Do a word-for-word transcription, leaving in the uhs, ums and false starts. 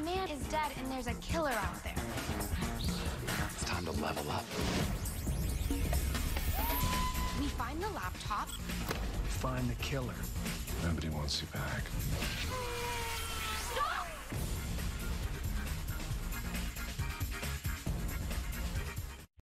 man is dead and there's a killer out there. It's time to level up. We find the laptop. Find the killer. Nobody wants you back.